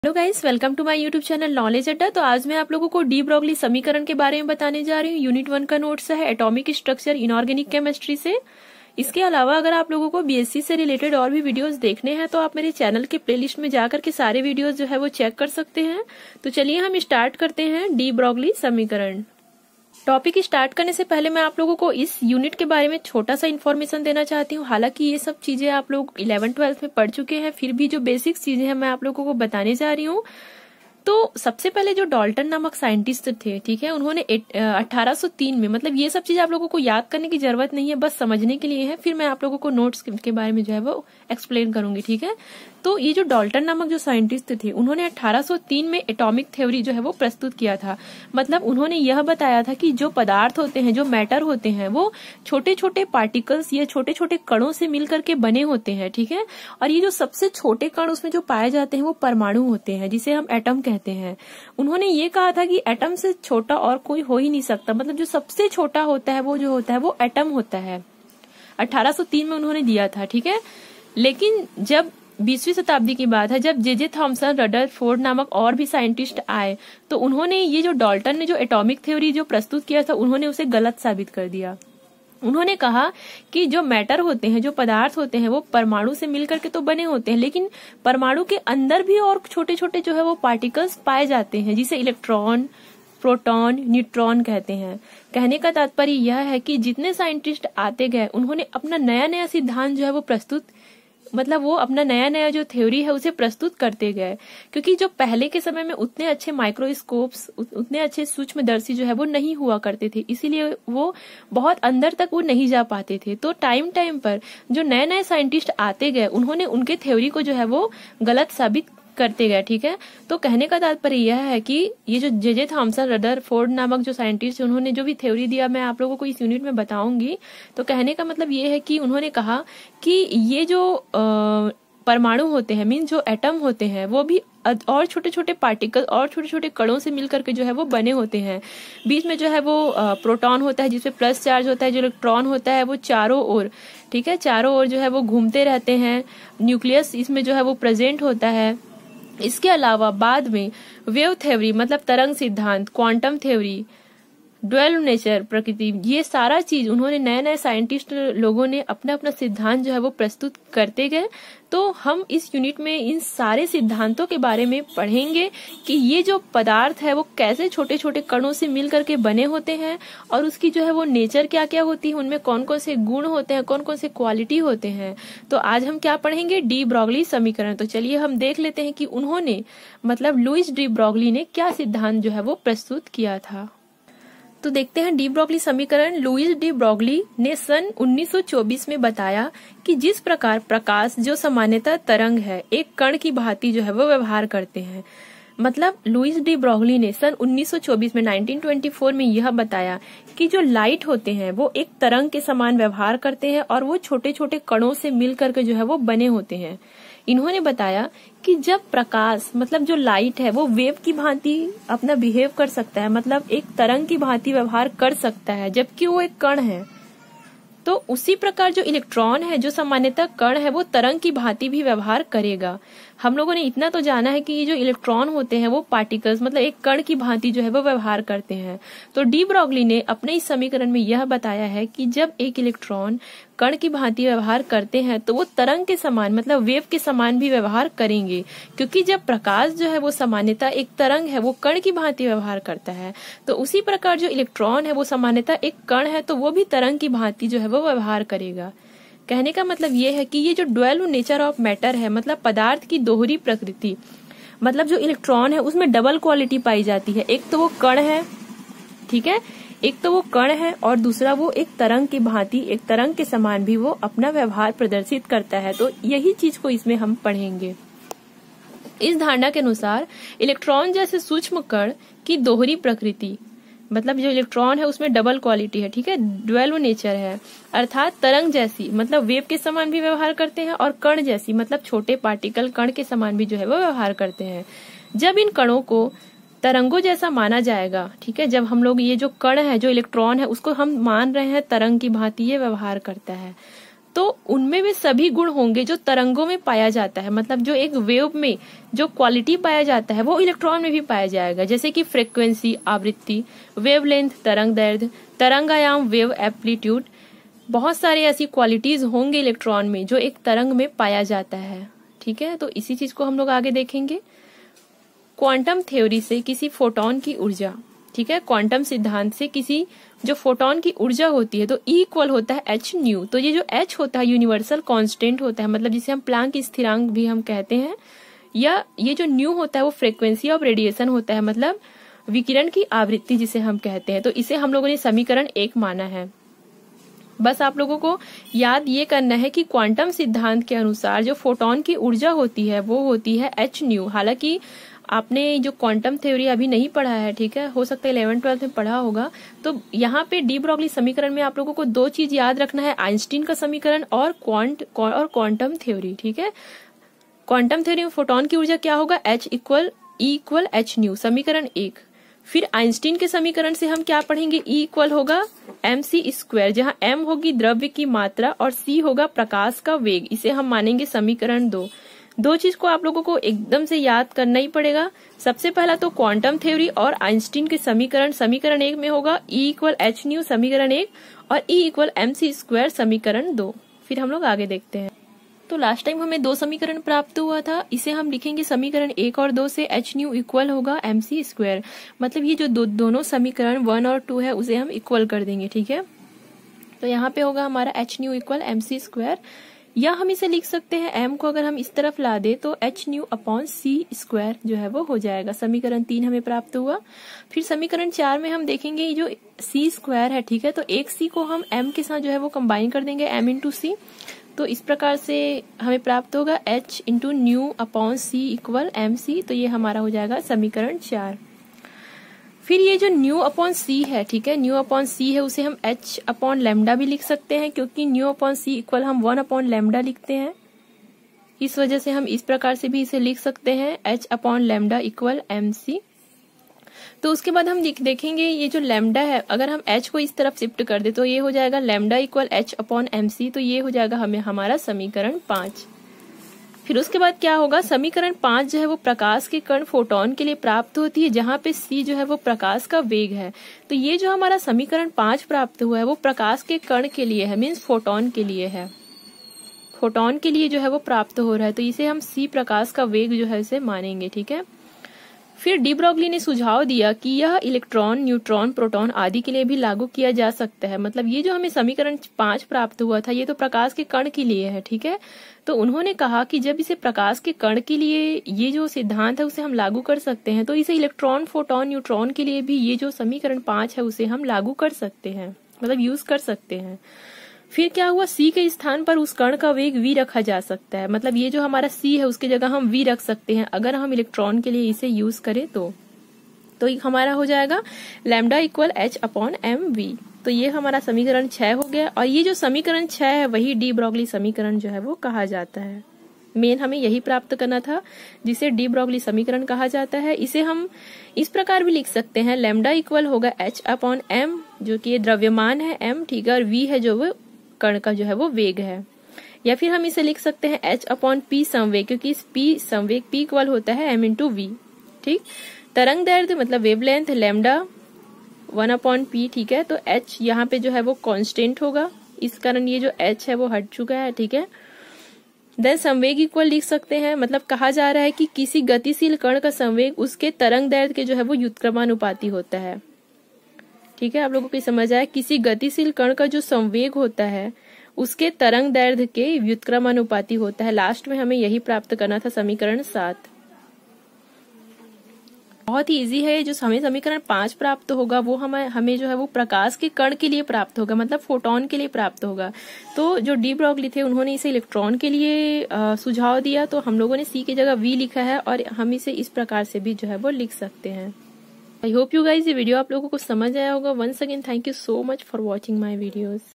Hello guys, welcome to my YouTube channel knowledge Adda. तो आज मैं आप लोगों को डी ब्रोगली समीकरण के बारे में बताने जा रही हूँ। यूनिट 1 का नोट्स है एटॉमिक स्ट्रक्चर इनऑर्गेनिक केमिस्ट्री से। इसके अलावा अगर आप लोगों को बीएससी से रिलेटेड और भी वीडियोस देखने हैं तो आप मेरे चैनल के प्लेलिस्ट में जाकर के सारे वीडियोस जो है वो चेक कर सकते हैं। तो चलिए हम स्टार्ट करते हैं डी ब्रोगली समीकरण। टॉपिक स्टार्ट करने से पहले मैं आप लोगों को इस यूनिट के बारे में छोटा सा इन्फॉर्मेशन देना चाहती हूँ। हालांकि ये सब चीजें आप लोग 11th-12th में पढ़ चुके हैं, फिर भी जो बेसिक चीजें हैं मैं आप लोगों को बताने जा रही हूँ। तो सबसे पहले जो डाल्टन नामक साइंटिस्ट थे, ठीक है, उन्होंने 1803 में, मतलब ये सब चीज आप लोगों को याद करने की जरूरत नहीं है, बस समझने के लिए है। फिर मैं आप लोगों को नोट्स के बारे में जो है वो एक्सप्लेन करूंगी, ठीक है। तो ये जो डाल्टन नामक जो साइंटिस्ट थे, उन्होंने 1803 में एटॉमिक थ्योरी जो है वो प्रस्तुत किया था। मतलब उन्होंने यह बताया था कि जो पदार्थ होते हैं, जो मैटर होते हैं, वो छोटे छोटे पार्टिकल्स या छोटे छोटे कणों से मिलकर के बने होते हैं, ठीक है। और ये जो सबसे छोटे कण उसमें जो पाए जाते हैं वो परमाणु होते हैं, जिसे हम एटम कहते हैं। उन्होंने ये कहा था कि एटम से छोटा और कोई हो ही नहीं सकता। मतलब जो सबसे छोटा होता है वो जो होता है वो एटम होता है। 1803 में उन्होंने दिया था, ठीक है। लेकिन जब 20वीं शताब्दी की बात है, जब जे थॉमसन, रदरफोर्ड नामक और भी साइंटिस्ट आए, तो उन्होंने ये जो डाल्टन ने जो एटॉमिक थ्योरी जो प्रस्तुत किया था, उन्होंने उसे गलत साबित कर दिया। उन्होंने कहा कि जो मैटर होते हैं, जो पदार्थ होते हैं, वो परमाणु से मिलकर के तो बने होते हैं, लेकिन परमाणु के अंदर भी और छोटे छोटे जो है वो पार्टिकल्स पाए जाते हैं, जिसे इलेक्ट्रॉन, प्रोटॉन, न्यूट्रॉन कहते हैं। कहने का तात्पर्य यह है कि जितने साइंटिस्ट आते गए, उन्होंने अपना नया नया सिद्धांत जो है वो प्रस्तुत, मतलब वो अपना नया नया जो थ्योरी है उसे प्रस्तुत करते गए। क्योंकि जो पहले के समय में उतने अच्छे माइक्रोस्कोप्स, उतने अच्छे सूक्ष्मदर्शी जो है वो नहीं हुआ करते थे, इसीलिए वो बहुत अंदर तक वो नहीं जा पाते थे। तो टाइम टाइम पर जो नए नए साइंटिस्ट आते गए, उन्होंने उनके थ्योरी को जो है वो गलत साबित करते गए, ठीक है। तो कहने का तात्पर्य यह है कि ये जो जे थॉमसन, रदरफोर्ड नामक जो साइंटिस्ट, उन्होंने जो भी थ्योरी दिया, मैं आप लोगों को इस यूनिट में बताऊंगी। तो कहने का मतलब ये है कि उन्होंने कहा कि ये जो परमाणु होते हैं, मीन जो एटम होते हैं, वो भी और छोटे छोटे पार्टिकल और छोटे छोटे कणों से मिलकर के जो है वो बने होते हैं। बीच में जो है वो प्रोटॉन होता है, जिसपे प्लस चार्ज होता है। जो इलेक्ट्रॉन होता है वो चारों ओर, ठीक है, चारों ओर जो है वो घूमते रहते हैं। न्यूक्लियस इसमें जो है वो प्रेजेंट होता है। इसके अलावा बाद में वेव थ्योरी, मतलब तरंग सिद्धांत, क्वांटम थ्योरी, ड्वेल नेचर, प्रकृति, ये सारा चीज उन्होंने नए नए साइंटिस्ट लोगों ने अपना अपना सिद्धांत जो है वो प्रस्तुत करते गए। तो हम इस यूनिट में इन सारे सिद्धांतों के बारे में पढ़ेंगे कि ये जो पदार्थ है वो कैसे छोटे छोटे कणों से मिल करके बने होते हैं, और उसकी जो है वो नेचर क्या क्या होती है, उनमें कौन कौन से गुण होते हैं, कौन कौन से क्वालिटी होते हैं। तो आज हम क्या पढ़ेंगे, डी ब्रोगली समीकरण। तो चलिए हम देख लेते हैं कि उन्होंने, मतलब लुईस डी ब्रोगली ने क्या सिद्धांत जो है वो प्रस्तुत किया था। तो देखते हैं डी ब्रोगली समीकरण। लुईस डी ब्रोगली ने सन 1924 में बताया कि जिस प्रकार प्रकाश जो सामान्यतः तरंग है, एक कण की भांति जो है वो व्यवहार करते हैं। मतलब लुईस डी ब्रोगली ने सन 1924 में 1924 में यह बताया कि जो लाइट होते हैं वो एक तरंग के समान व्यवहार करते हैं, और वो छोटे छोटे कणों से मिलकर के जो है वो बने होते हैं। इन्होंने बताया कि जब प्रकाश, मतलब जो लाइट है, वो वेव की भांति अपना बिहेव कर सकता है, मतलब एक तरंग की भांति व्यवहार कर सकता है, जबकि वो एक कण है। तो उसी प्रकार जो इलेक्ट्रॉन है, जो सामान्यतः कण है, वो तरंग की भांति भी व्यवहार करेगा। हम लोगों ने इतना तो जाना है कि ये जो इलेक्ट्रॉन होते हैं वो पार्टिकल्स, मतलब एक कण की भांति जो है वो व्यवहार करते हैं। तो डी ब्रोगली ने अपने इस समीकरण में यह बताया है कि जब एक इलेक्ट्रॉन कण की भांति व्यवहार करते हैं तो वो तरंग के समान, मतलब वेव के समान भी व्यवहार करेंगे। क्योंकि जब प्रकाश जो है वो सामान्यतः एक तरंग है, वो कण की भांति व्यवहार करता है, तो उसी प्रकार जो इलेक्ट्रॉन है वो सामान्यतः एक कण है, तो वो भी तरंग की भांति जो है वो व्यवहार करेगा। कहने का मतलब ये है कि ये जो ड्वेल नेचर ऑफ मैटर है, मतलब पदार्थ की दोहरी प्रकृति, मतलब जो इलेक्ट्रॉन है उसमें डबल क्वालिटी पाई जाती है। एक तो वो कण है, ठीक है, एक तो वो कण है, और दूसरा वो एक तरंग की भांति, एक तरंग के समान भी वो अपना व्यवहार प्रदर्शित करता है। तो यही चीज को इसमें हम पढ़ेंगे। इस धारणा के अनुसार इलेक्ट्रॉन जैसे सूक्ष्म कण की दोहरी प्रकृति, मतलब जो इलेक्ट्रॉन है उसमें डबल क्वालिटी है, ठीक है, ड्वेल नेचर है, अर्थात तरंग जैसी, मतलब वेव के समान भी व्यवहार करते हैं, और कण जैसी, मतलब छोटे पार्टिकल कण के समान भी जो है वो व्यवहार करते हैं। जब इन कणों को तरंगों जैसा माना जाएगा, ठीक है, जब हम लोग ये जो कण है, जो इलेक्ट्रॉन है, उसको हम मान रहे हैं तरंग की भांति ये व्यवहार करता है, तो उनमें वे सभी गुण होंगे जो तरंगों में पाया जाता है। मतलब जो एक वेव में जो क्वालिटी पाया जाता है वो इलेक्ट्रॉन में भी पाया जाएगा, जैसे कि फ्रीक्वेंसी आवृत्ति, वेवलेंथ तरंग दैर्ध्य, तरंगायाम वेव एम्पलीट्यूड। बहुत सारे ऐसी क्वालिटीज होंगे इलेक्ट्रॉन में जो एक तरंग में पाया जाता है। ठीक है, तो इसी चीज को हम लोग आगे देखेंगे। क्वांटम थ्योरी से किसी फोटोन की ऊर्जा, ठीक है, क्वांटम सिद्धांत से किसी जो फोटोन की ऊर्जा होती है तो E इक्वल होता है h न्यू। तो ये जो h होता है यूनिवर्सल कांस्टेंट होता है, मतलब जिसे हम प्लांक स्थिरांक भी हम कहते हैं, या ये जो न्यू होता है वो फ्रीक्वेंसी ऑफ रेडिएशन होता है, मतलब विकिरण की आवृत्ति जिसे हम कहते हैं। तो इसे हम लोगों ने समीकरण 1 माना है। बस आप लोगों को याद ये करना है कि क्वांटम सिद्धांत के अनुसार जो फोटोन की ऊर्जा होती है वो होती है h न्यू। हालांकि आपने जो क्वांटम थ्योरी अभी नहीं पढ़ा है, ठीक है, हो सकता है 11th-12th में पढ़ा होगा। तो यहाँ पे डी ब्रोगली समीकरण में आप लोगों को 2 चीज याद रखना है, आइंस्टीन का समीकरण और क्वांटम थ्योरी। ठीक है, क्वांटम थ्योरी में फोटोन की ऊर्जा क्या होगा, H equal E equal h nu, समीकरण 1। फिर आइंस्टीन के समीकरण से हम क्या पढ़ेंगे, E इक्वल होगा mc², जहाँ m होगी द्रव्य की मात्रा और c होगा प्रकाश का वेग। इसे हम मानेंगे समीकरण 2। 2 चीज को आप लोगों को एकदम से याद करना ही पड़ेगा। सबसे पहला तो क्वांटम थ्योरी और आइंस्टीन के समीकरण, समीकरण 1 में होगा E इक्वल h न्यू समीकरण 1 और E इक्वल mc² समीकरण 2। फिर हम लोग आगे देखते हैं। तो लास्ट टाइम हमें 2 समीकरण प्राप्त हुआ था, इसे हम लिखेंगे समीकरण 1 और 2 से h न्यू इक्वल होगा mc²। मतलब ये जो दोनों समीकरण 1 और 2 है उसे हम इक्वल कर देंगे। ठीक है, तो यहाँ पे होगा हमारा h न्यू इक्वल mc², या हम इसे लिख सकते हैं m को अगर हम इस तरफ ला दे तो h न्यू अपॉन c² जो है वो हो जाएगा। समीकरण 3 हमें प्राप्त हुआ। फिर समीकरण 4 में हम देखेंगे ये जो c² है, ठीक है, तो एक c को हम m के साथ जो है वो कंबाइन कर देंगे, m इंटू c। तो इस प्रकार से हमें प्राप्त होगा h into nu upon c equal mc। तो ये हमारा हो जाएगा समीकरण 4। फिर ये जो न्यू अपॉन c है, ठीक है, न्यू अपॉन c है उसे हम h अपॉन लैम्डा भी लिख सकते हैं, क्योंकि न्यू अपॉन c इक्वल हम 1 अपॉन लैम्डा लिखते हैं। इस वजह से हम इस प्रकार से भी इसे लिख सकते हैं h upon lambda equal mc। तो उसके बाद हम देखेंगे ये जो लैम्डा है, अगर हम h को इस तरफ शिफ्ट कर दे तो ये हो जाएगा lambda equal h upon mc। तो ये हो जाएगा हमें हमारा समीकरण 5। फिर उसके बाद क्या होगा, समीकरण 5 जो है वो प्रकाश के कण फोटोन के लिए प्राप्त होती है, जहाँ पे c जो है वो प्रकाश का वेग है। तो ये जो हमारा समीकरण 5 प्राप्त हुआ है वो प्रकाश के कण के लिए है, मीन्स फोटोन के लिए है, फोटोन के लिए जो है वो प्राप्त हो रहा है। तो इसे हम c प्रकाश का वेग जो है इसे मानेंगे। ठीक है, फिर डी ब्रोगली ने सुझाव दिया कि यह इलेक्ट्रॉन, न्यूट्रॉन, प्रोटॉन आदि के लिए भी लागू किया जा सकता है। मतलब ये जो हमें समीकरण 5 प्राप्त हुआ था ये तो प्रकाश के कण के लिए है। ठीक है, तो उन्होंने कहा कि जब इसे प्रकाश के कण के लिए ये जो सिद्धांत है उसे हम लागू कर सकते हैं, तो इसे इलेक्ट्रॉन, फोटोन, न्यूट्रॉन के लिए भी ये जो समीकरण 5 है उसे हम लागू कर सकते हैं, मतलब यूज कर सकते हैं। फिर क्या हुआ, C के स्थान पर उस कण का वेग v रखा जा सकता है। मतलब ये जो हमारा C है उसकी जगह हम v रख सकते हैं अगर हम इलेक्ट्रॉन के लिए इसे यूज करें तो हमारा हो जाएगा lambda equal h upon mv। तो ये हमारा समीकरण 6 हो गया। और ये जो समीकरण 6 है वही डी ब्रोगली समीकरण जो है वो कहा जाता है। मेन हमें यही प्राप्त करना था जिसे डी ब्रोगली समीकरण कहा जाता है। इसे हम इस प्रकार भी लिख सकते हैं, लैम्डा इक्वल होगा h अपॉन m, जो कि द्रव्यमान है m, ठीक है, और v है जो वो कण का जो है वो वेग है। या फिर हम इसे लिख सकते हैं h अपॉन p संवेग, क्योंकि इस p संवेग p इक्वल होता है m इंटू v। ठीक, तरंग दैर्ध्य मतलब वेवलेंथ लैम्डा 1 अपॉन p, ठीक है, तो h यहाँ पे जो है वो कांस्टेंट होगा, इस कारण ये जो h है वो हट चुका है। ठीक है, देन संवेग इक्वल लिख सकते हैं, मतलब कहा जा रहा है कि किसी गतिशील कण का संवेग उसके तरंग दैर्ध्य के जो है वो व्युत्क्रमानुपाती होता है। ठीक है, आप लोगों को समझ आया, किसी गतिशील कण का जो संवेग होता है उसके तरंग दैर्ध्य के व्युत्क्रमानुपाती होता है। लास्ट में हमें यही प्राप्त करना था, समीकरण 7। बहुत ही इजी है। जो हमें समीकरण 5 प्राप्त होगा वो हमें जो है वो प्रकाश के कण के लिए प्राप्त होगा, मतलब फोटोन के लिए प्राप्त होगा। तो जो डी ब्रोगली थे उन्होंने इसे इलेक्ट्रॉन के लिए सुझाव दिया, तो हम लोगों ने सी की जगह वी लिखा है और हम इसे इस प्रकार से भी जो है वो लिख सकते हैं। आई होप यू गाइज ये वीडियो आप लोगों को समझ आया होगा। Once again thank you so much for watching my videos.